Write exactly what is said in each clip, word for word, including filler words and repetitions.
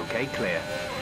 Okay, clear.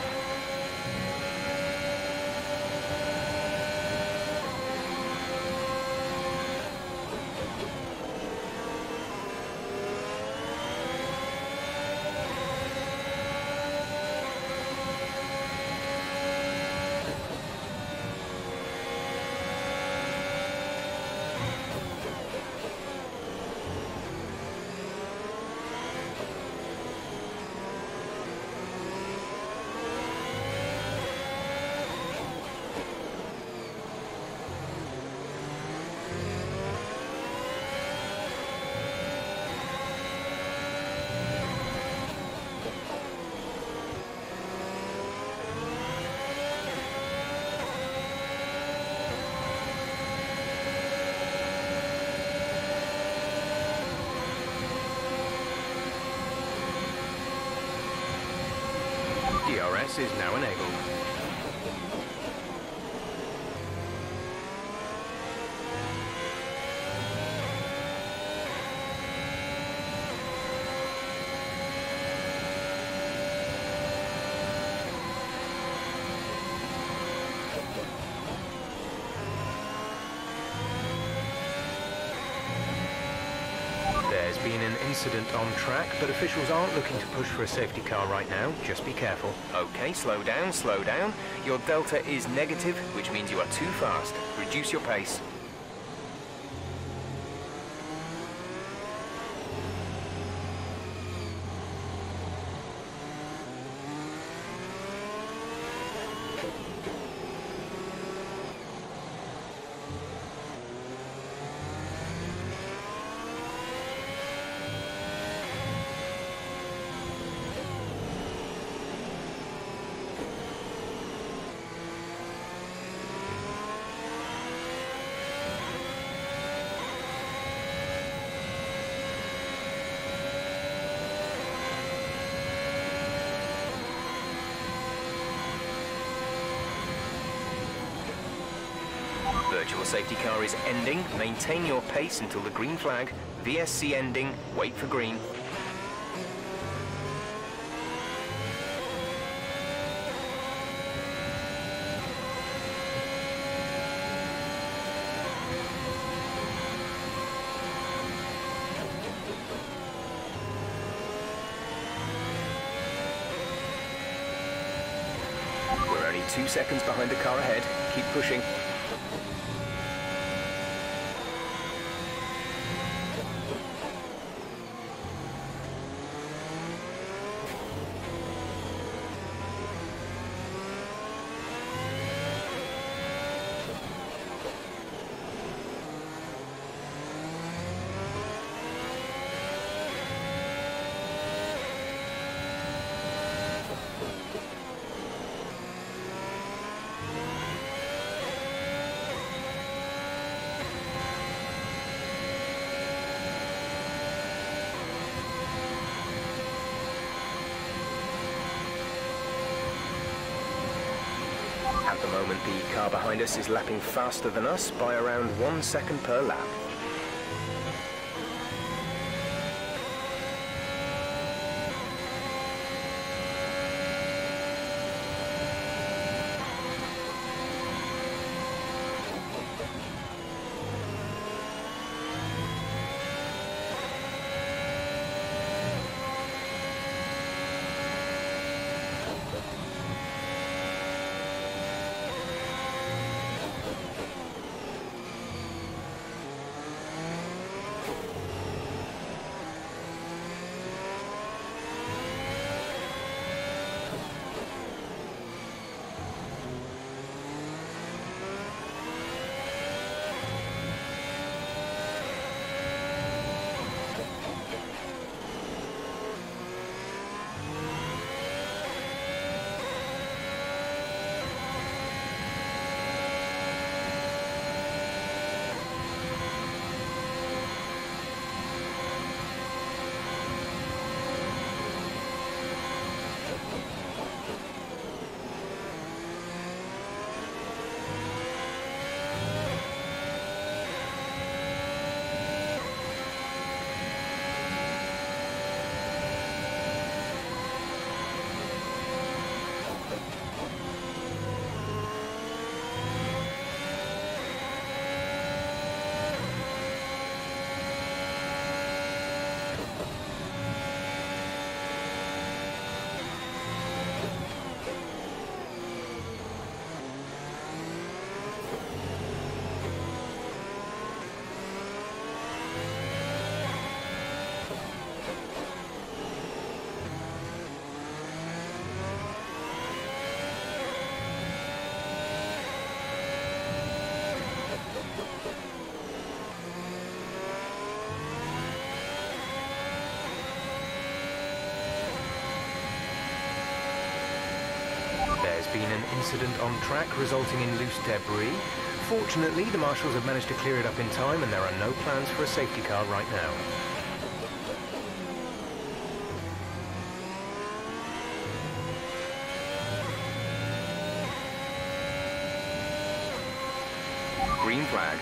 D R S is now enabled. There's been an incident on track, but officials aren't looking to push for a safety car right now. Just be careful. Okay, slow down, slow down. Your delta is negative, which means you are too fast. Reduce your pace. Virtual safety car is ending. Maintain your pace until the green flag. V S C ending. Wait for green. We're only two seconds behind the car ahead. Keep pushing. At the moment, the car behind us is lapping faster than us by around one second per lap. been an incident on track resulting in loose debris. Fortunately, the marshals have managed to clear it up in time and there are no plans for a safety car right now. Green flag.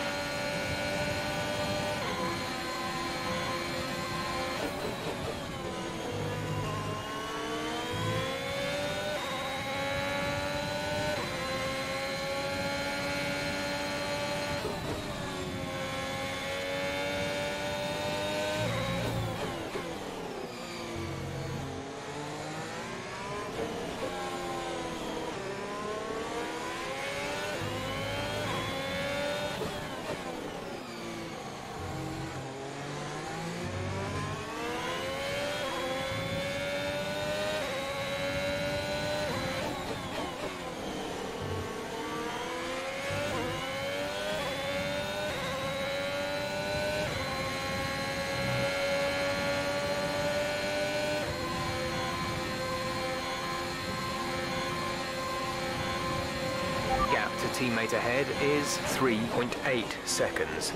Gap to teammate ahead is three point eight seconds.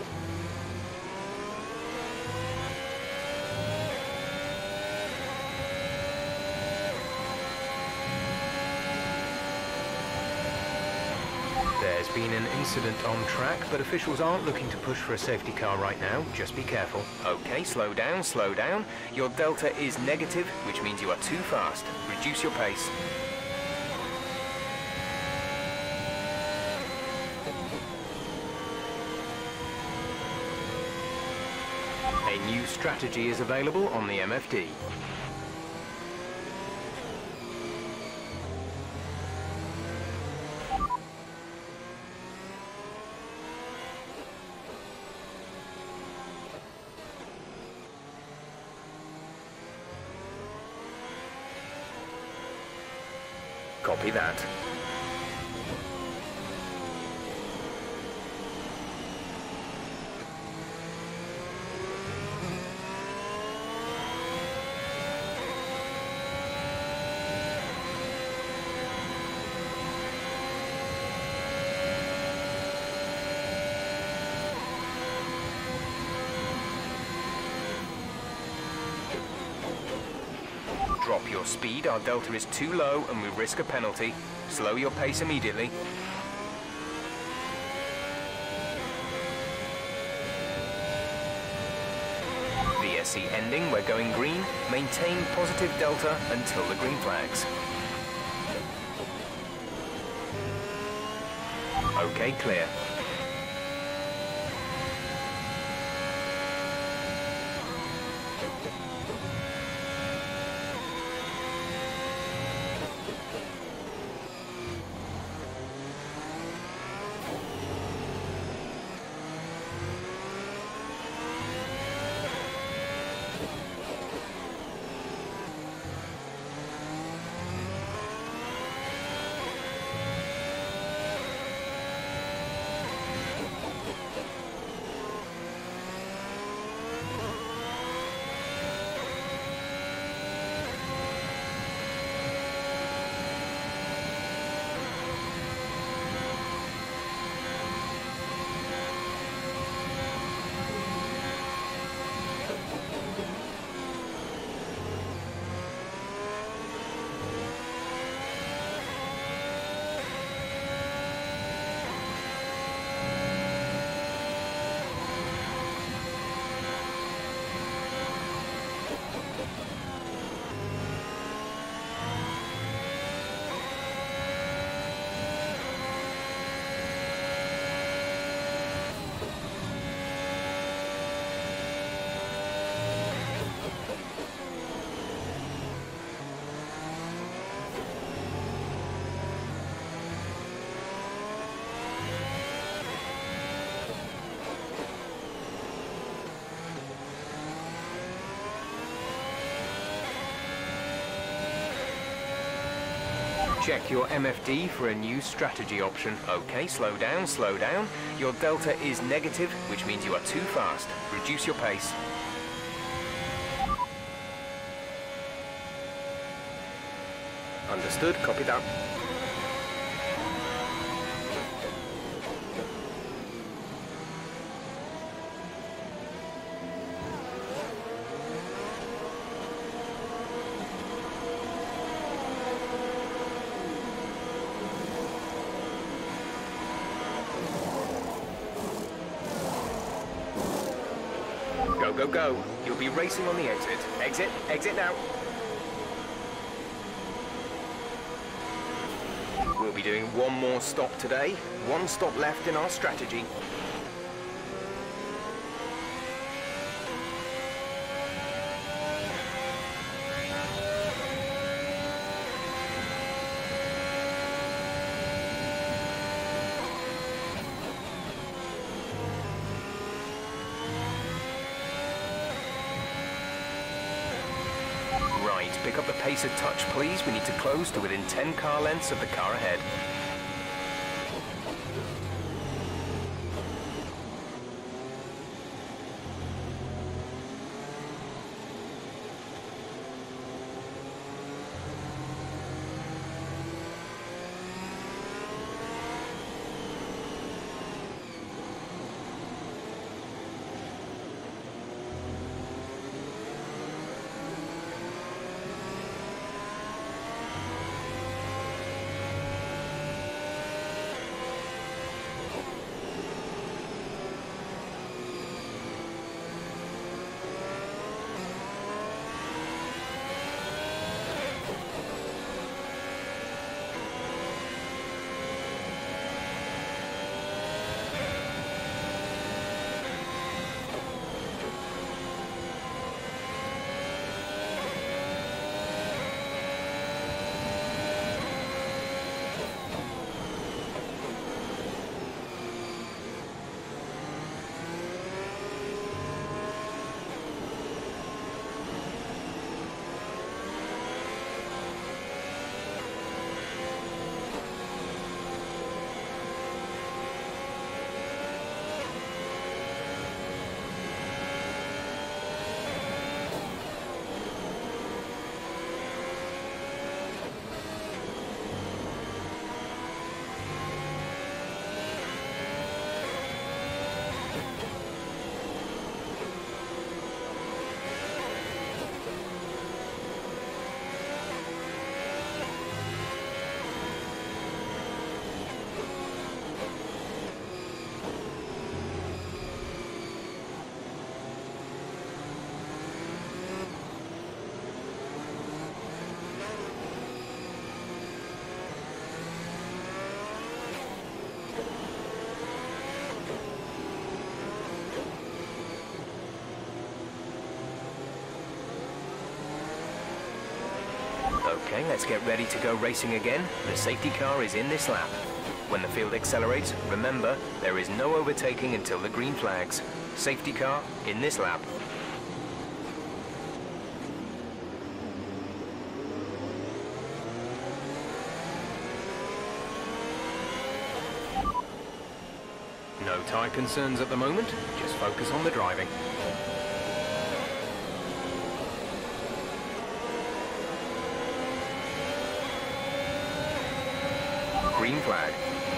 There's been an incident on track, but officials aren't looking to push for a safety car right now. Just be careful. Okay, slow down, slow down. Your delta is negative, which means you are too fast. Reduce your pace. A new strategy is available on the M F D. Copy that. Drop your speed, our delta is too low and we risk a penalty. Slow your pace immediately. V S C ending, we're going green. Maintain positive delta until the green flags. Okay, clear. Check your M F D for a new strategy option. Okay, slow down, slow down. Your delta is negative, which means you are too fast. Reduce your pace. Understood, copy that. Go, go, go. You'll be racing on the exit. Exit, exit now. We'll be doing one more stop today. One stop left in our strategy. Right, pick up the pace a touch, please. We need to close to within ten car lengths of the car ahead. Okay, let's get ready to go racing again. The safety car is in this lap. When the field accelerates, remember, there is no overtaking until the green flags. Safety car in this lap. No tyre concerns at the moment, just focus on the driving. Green flag.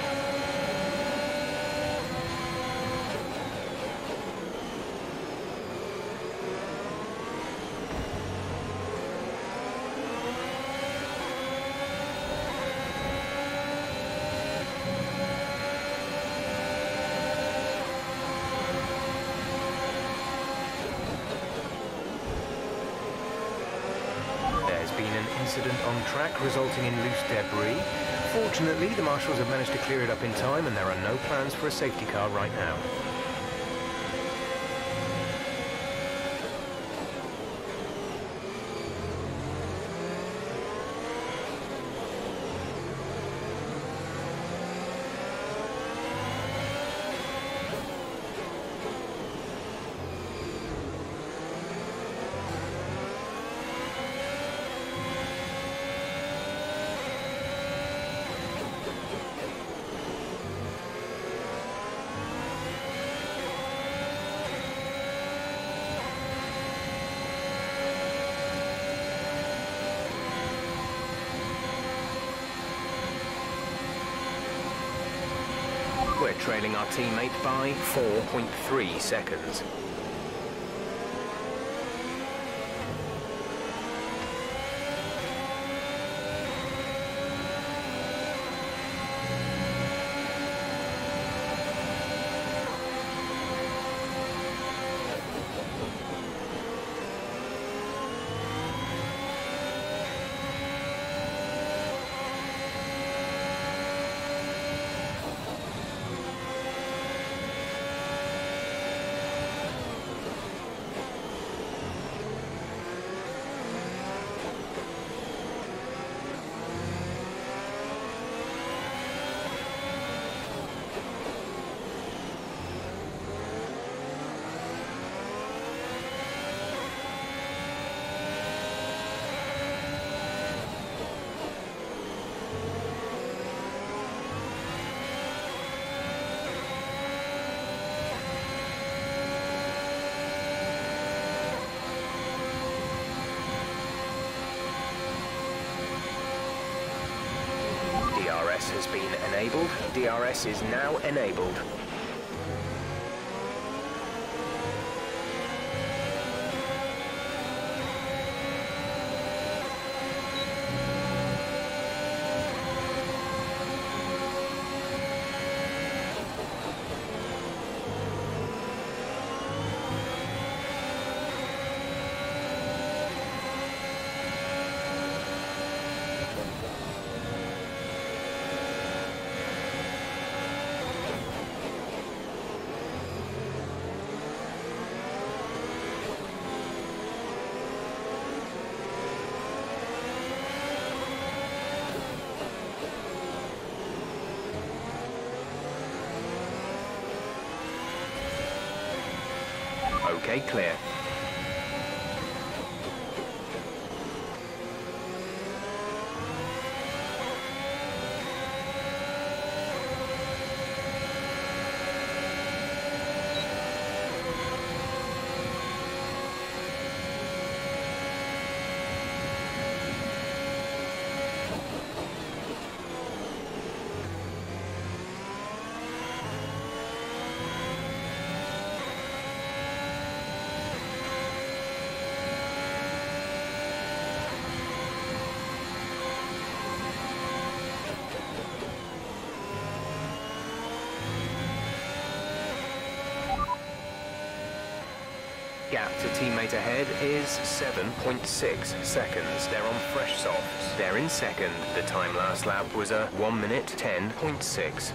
There's been an incident on track resulting in loose debris. Fortunately, the marshals have managed to clear it up in time and there are no plans for a safety car right now. trailing our teammate by four point three seconds. D R S has been enabled. D R S is now enabled. Okay, clear. Gap to teammate ahead is seven point six seconds. They're on fresh softs. They're in second. The time last lap was a one minute ten point six.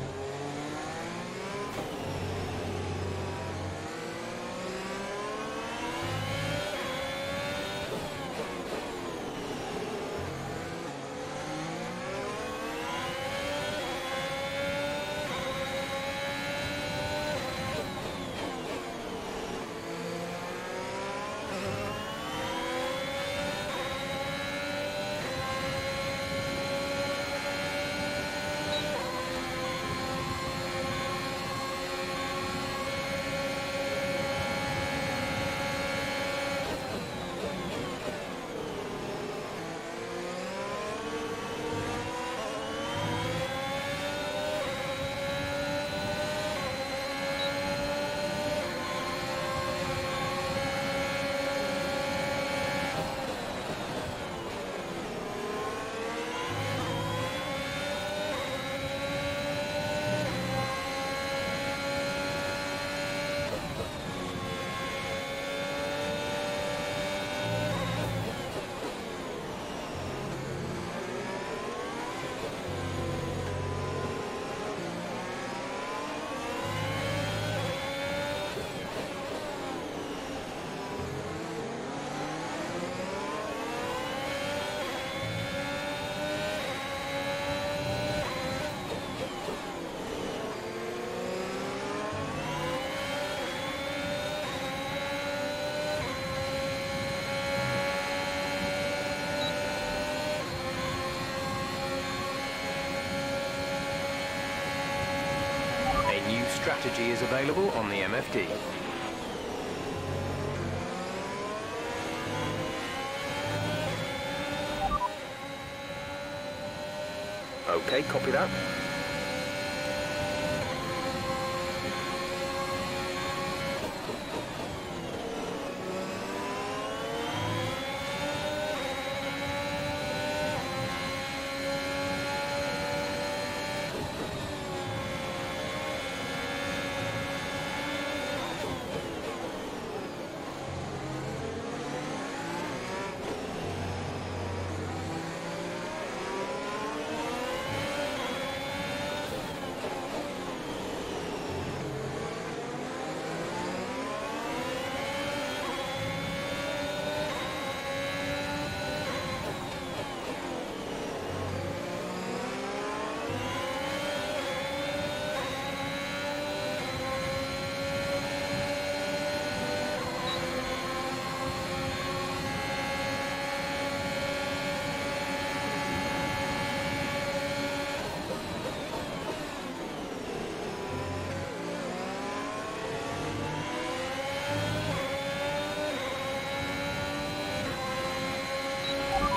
Strategy is available on the M F D. Okay, copy that.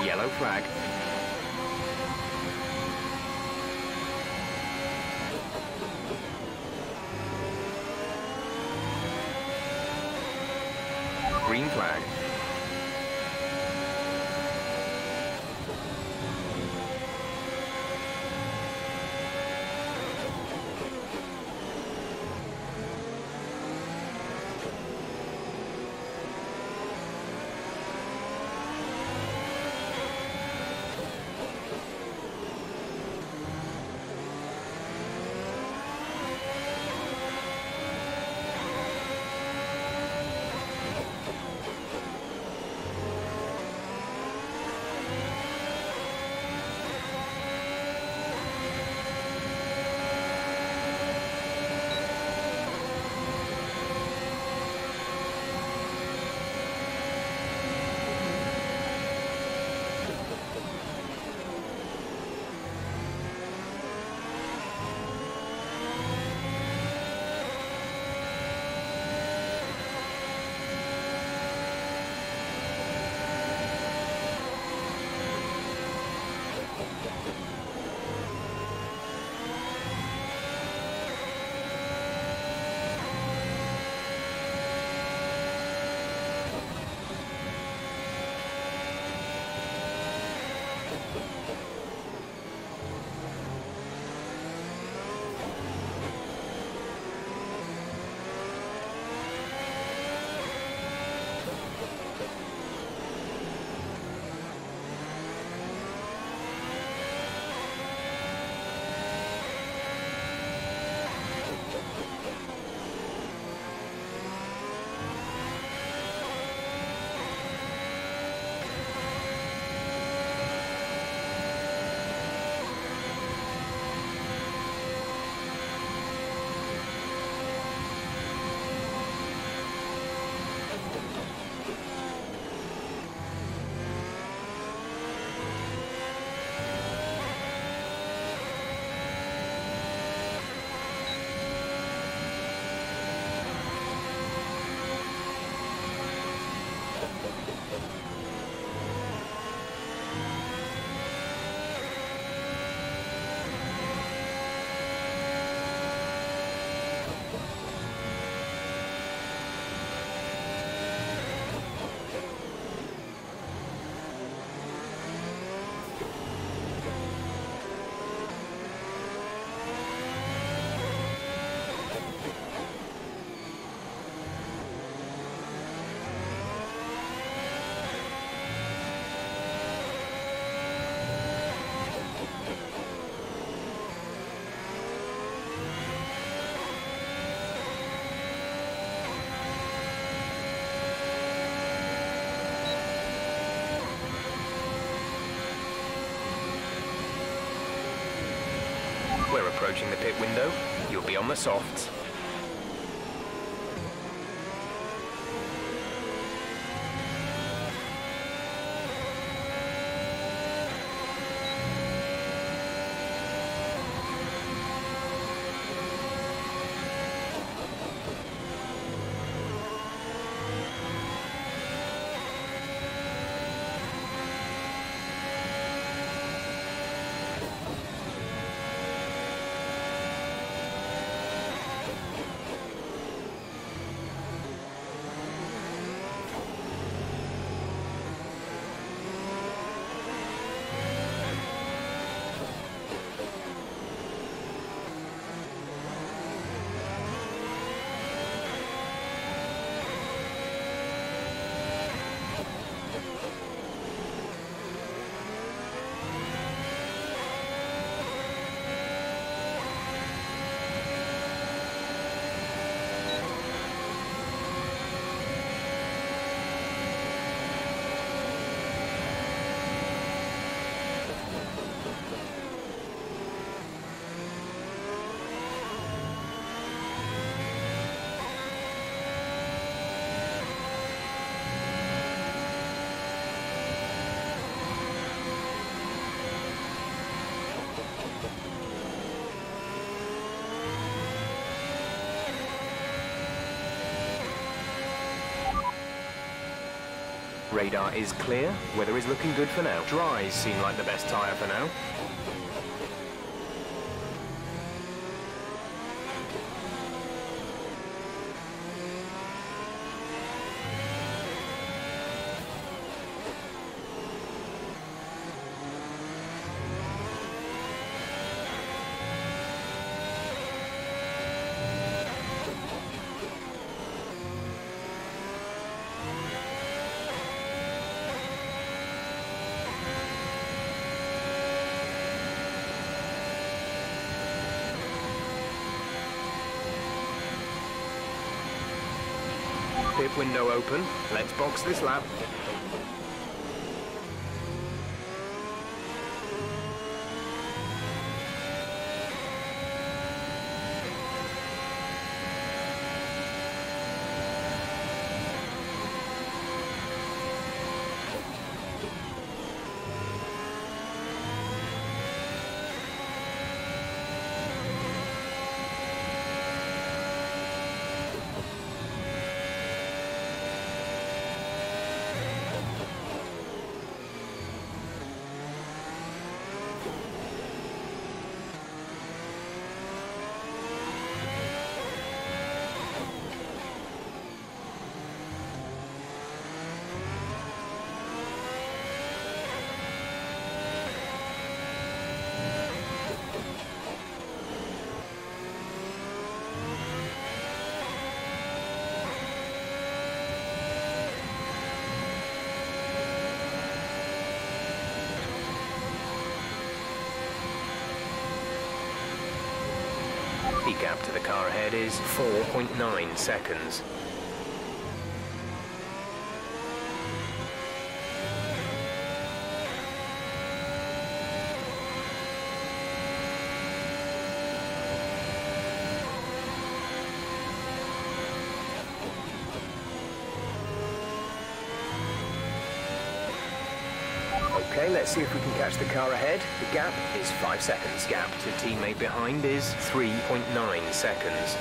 Yellow flag. Green flag. We're approaching the pit window. You'll be on the softs. Radar is clear, weather is looking good for now. Dries seem like the best tyre for now. Pit window open. Let's box this lap. The gap to the car ahead is four point nine seconds. Okay, let's see if we can catch the car ahead. The gap is five seconds. Gap to teammate behind is three point nine seconds.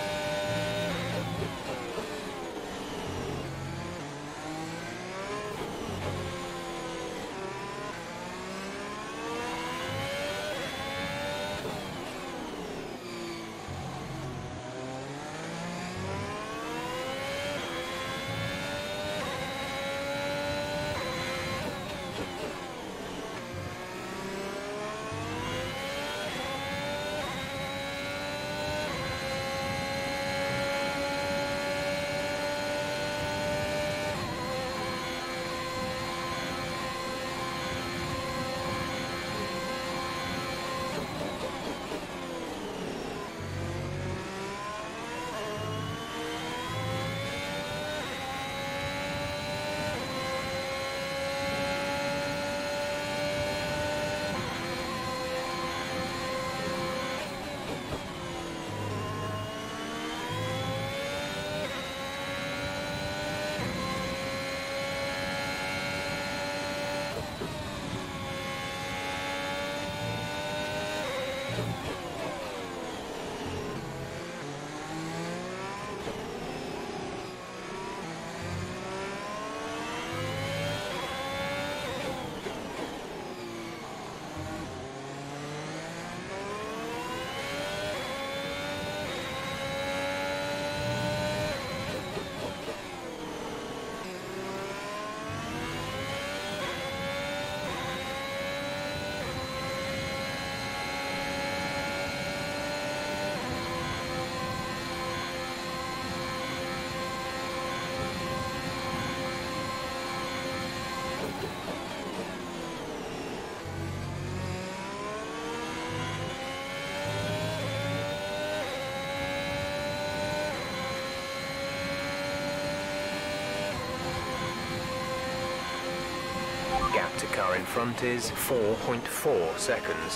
Gap to car in front is four point four seconds.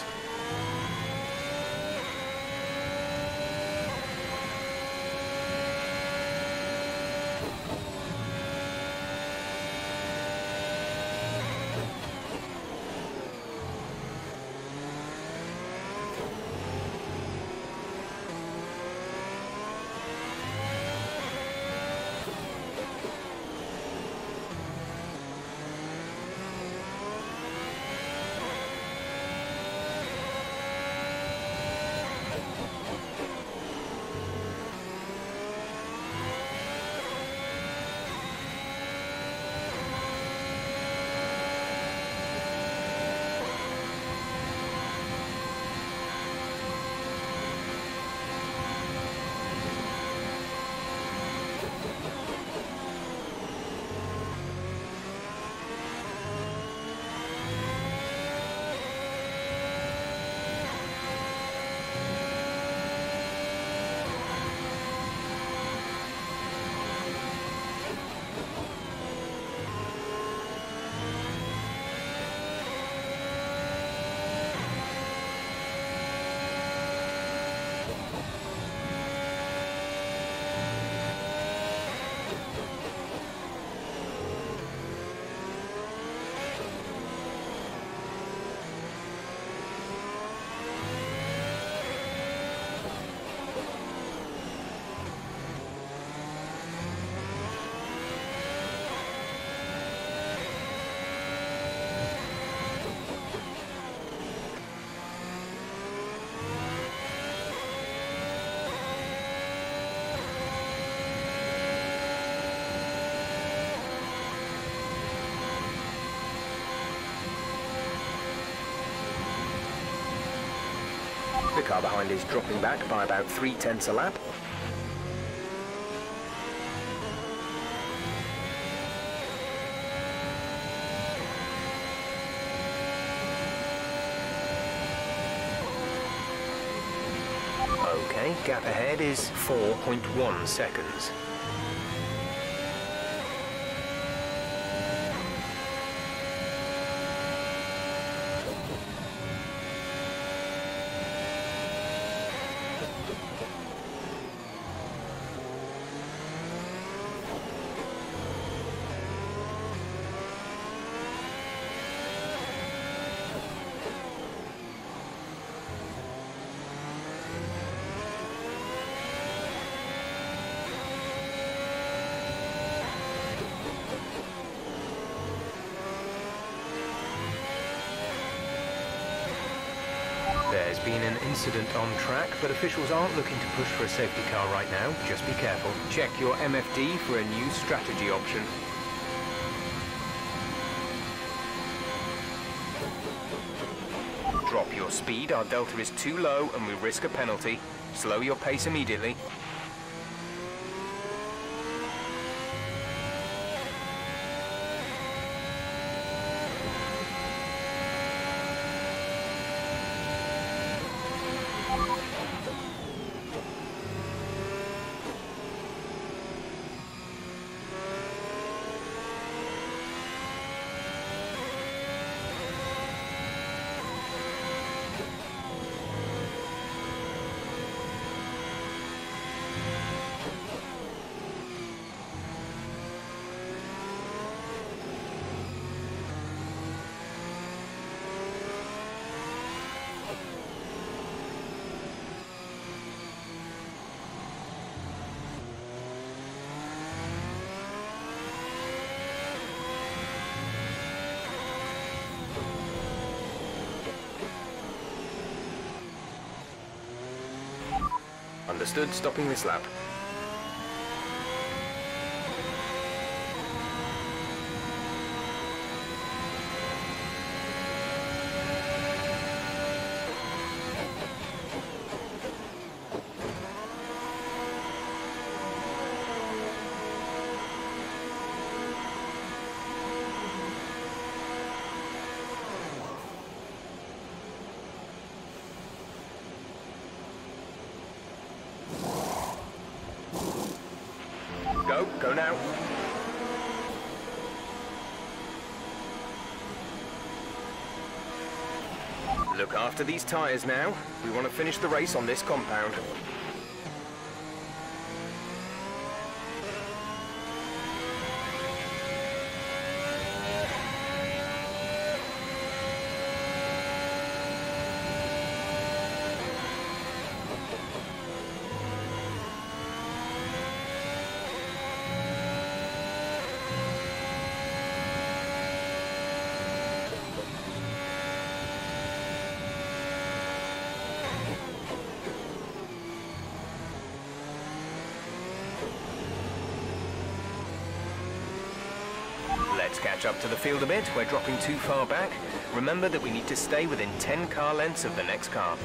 The car behind is dropping back by about three tenths a lap. Okay, gap ahead is four point one seconds. There's been an incident on track, but officials aren't looking to push for a safety car right now. Just be careful. Check your M F D for a new strategy option. Drop your speed. Our delta is too low and we risk a penalty. Slow your pace immediately. Understood, stopping this lap. Go, go now. Look after these tyres now. We want to finish the race on this compound. Let's catch up to the field a bit. We're dropping too far back. Remember that we need to stay within ten car lengths of the next car.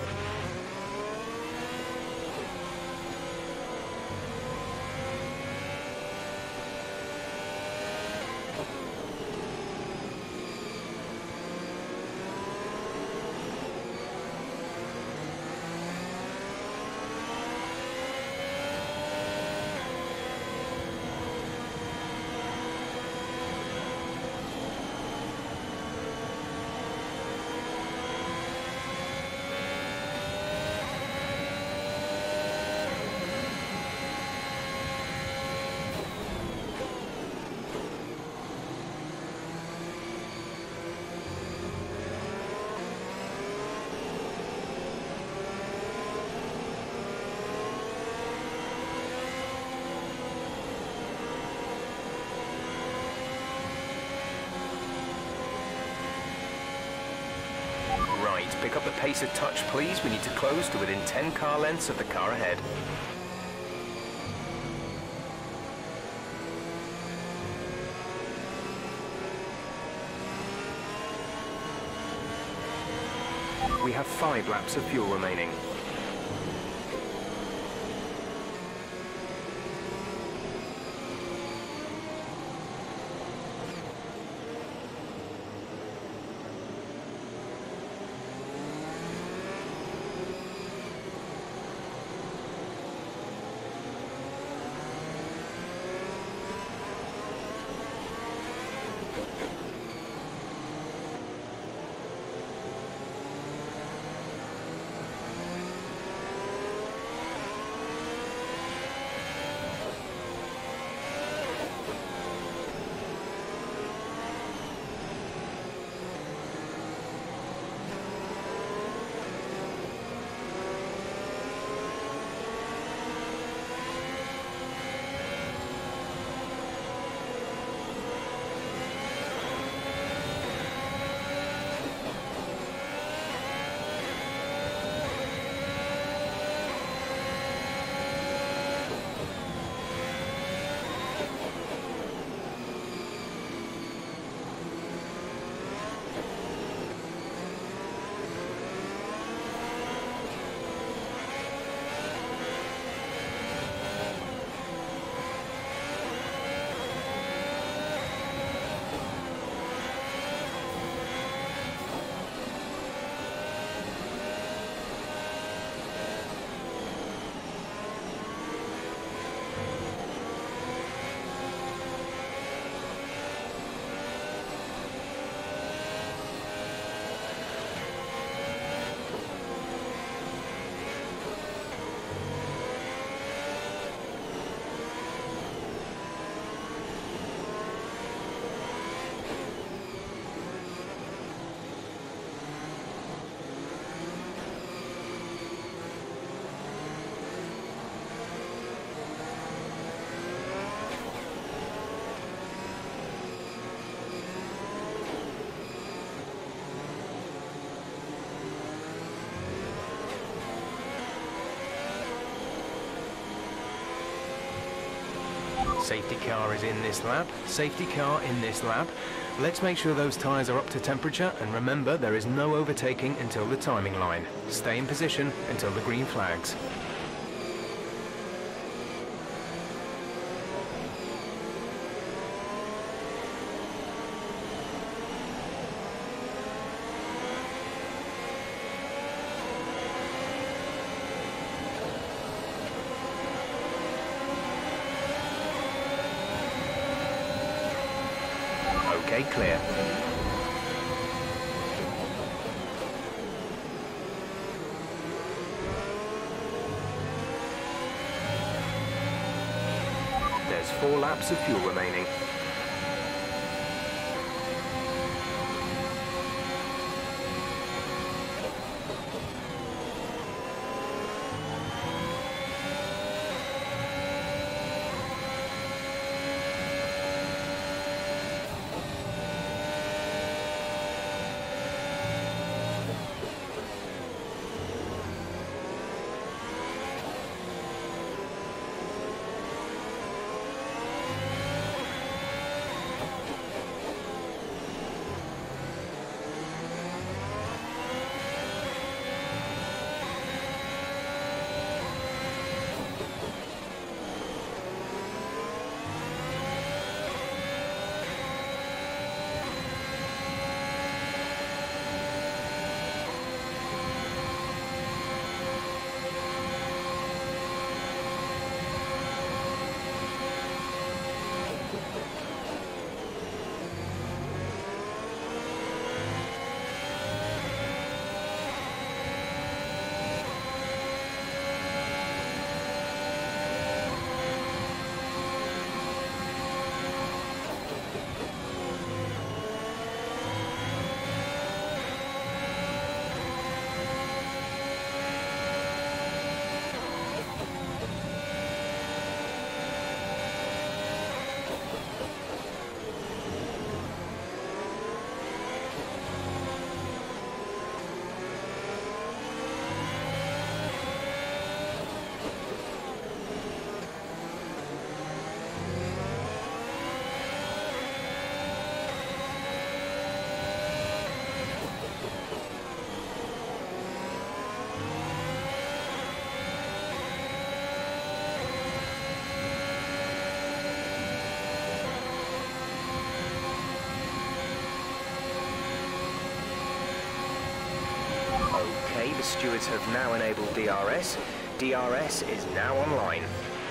Pick up the pace a touch, please. We need to close to within ten car lengths of the car ahead. We have five laps of fuel remaining. Safety car is in this lap. Safety car in this lap. Let's make sure those tyres are up to temperature, and remember, there is no overtaking until the timing line. Stay in position until the green flags. Okay, clear. There's four laps of fuel remaining. Okay, the stewards have now enabled D R S. D R S is now online.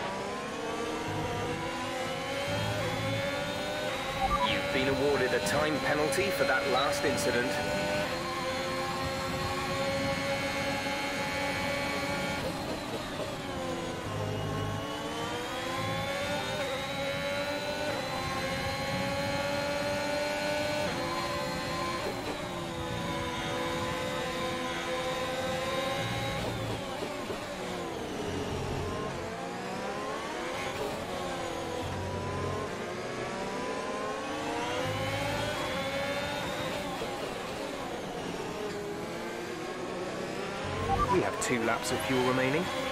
You've been awarded a time penalty for that last incident. We have two laps of fuel remaining.